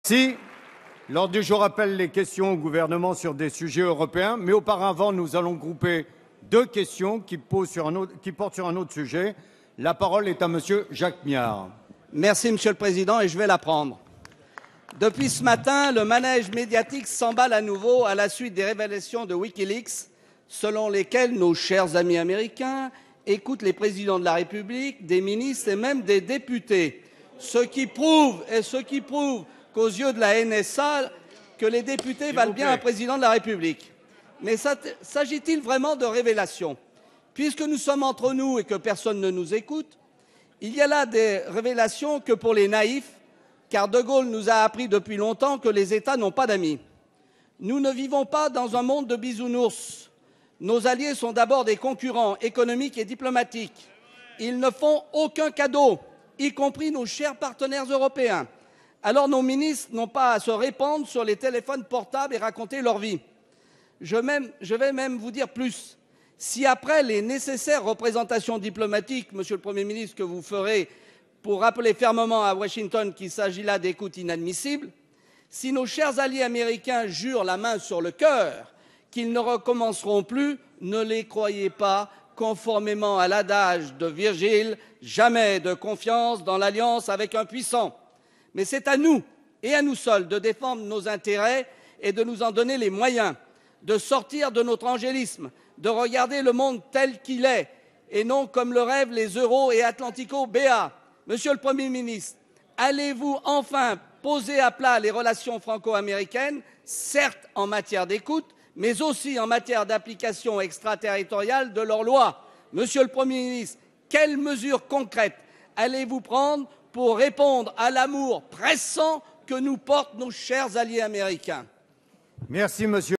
Si l'ordre du jour appelle les questions au gouvernement sur des sujets européens, mais auparavant, nous allons grouper deux questions qui portent sur un autre sujet. La parole est à Monsieur Jacques Miard. Merci, Monsieur le Président, et je vais la prendre. Depuis ce matin, le manège médiatique s'emballe à nouveau à la suite des révélations de Wikileaks, selon lesquelles nos chers amis américains écoutent les présidents de la République, des ministres et même des députés. Ce qui prouve qu'aux yeux de la NSA, que les députés valent bien un président de la République. Mais s'agit-il vraiment de révélations? Puisque nous sommes entre nous et que personne ne nous écoute, il y a là des révélations que pour les naïfs, car De Gaulle nous a appris depuis longtemps que les États n'ont pas d'amis. Nous ne vivons pas dans un monde de bisounours. Nos alliés sont d'abord des concurrents économiques et diplomatiques. Ils ne font aucun cadeau, y compris nos chers partenaires européens. Alors nos ministres n'ont pas à se répandre sur les téléphones portables et raconter leur vie. Je vais même vous dire plus. Si après les nécessaires représentations diplomatiques, Monsieur le Premier ministre, que vous ferez pour rappeler fermement à Washington qu'il s'agit là d'écoutes inadmissibles, si nos chers alliés américains jurent la main sur le cœur qu'ils ne recommenceront plus, ne les croyez pas, conformément à l'adage de Virgile, jamais de confiance dans l'alliance avec un puissant. Mais c'est à nous et à nous seuls de défendre nos intérêts et de nous en donner les moyens, de sortir de notre angélisme, de regarder le monde tel qu'il est et non comme le rêvent les euro et atlantico-béats. Monsieur le Premier ministre, allez-vous enfin poser à plat les relations franco-américaines, certes en matière d'écoute, mais aussi en matière d'application extraterritoriale de leurs lois? Monsieur le Premier ministre, quelles mesures concrètes allez-vous prendre pour répondre à l'amour pressant que nous portent nos chers alliés américains? Merci, Monsieur.